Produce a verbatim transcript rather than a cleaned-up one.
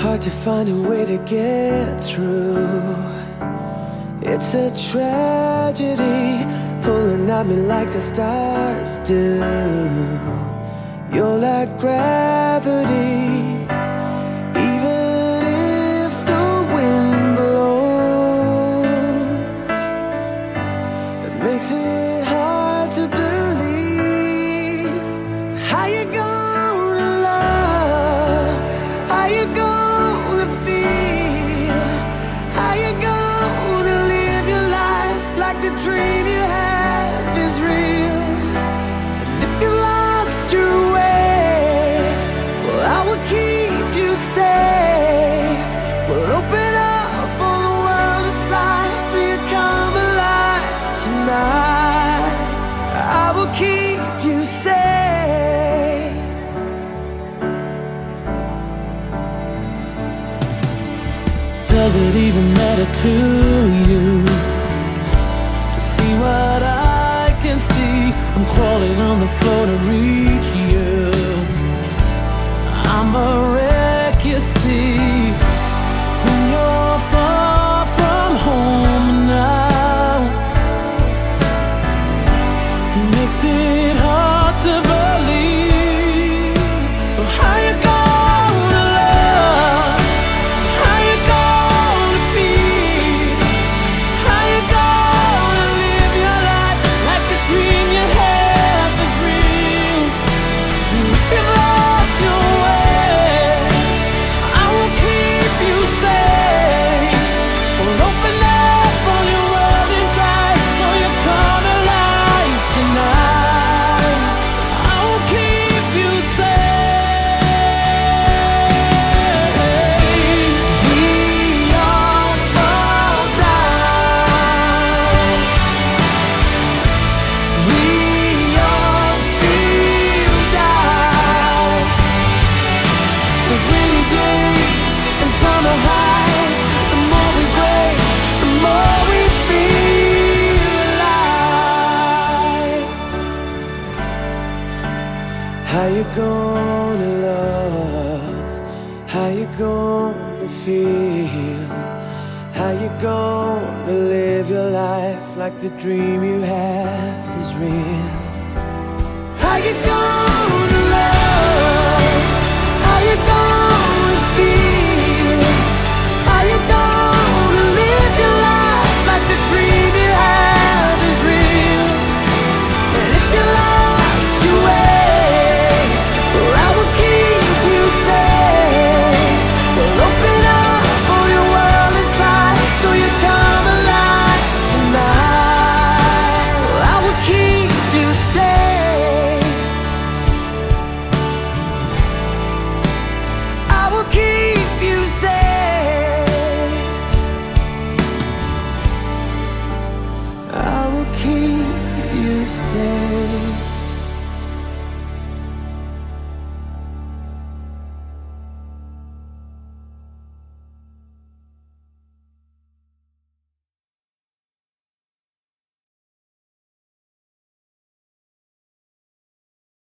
hard to find a way to get through. It's a tragedy pulling at me like the stars do. You're like gravity, even if the wind blows. It makes it hard to believe. How you gonna love? How you gonna feel? How you gonna live your life like the dream you have is real? And if you lost your way, well, I will keep you safe. We'll open up all the world inside so you come alive tonight. I will keep you safe. Does it even matter to you to see what I can see? I'm crawling on the floor to reach you. I'm a wreck, you see, when you're far from home now. It makes it hard to believe. So how you gonna love? How you gonna feel? How you gonna live your life like the dream you have is real? And if you've lost your way, I will keep you safe. We'll open up all your world inside so you come alive tonight. I will keep you safe. We all fall down. We all feel down. There's rainy days and summer highs. The more we break, the more we feel alive. How you gonna love? How you gonna feel? How you gonna live your life like the dream you have is real? How you gonna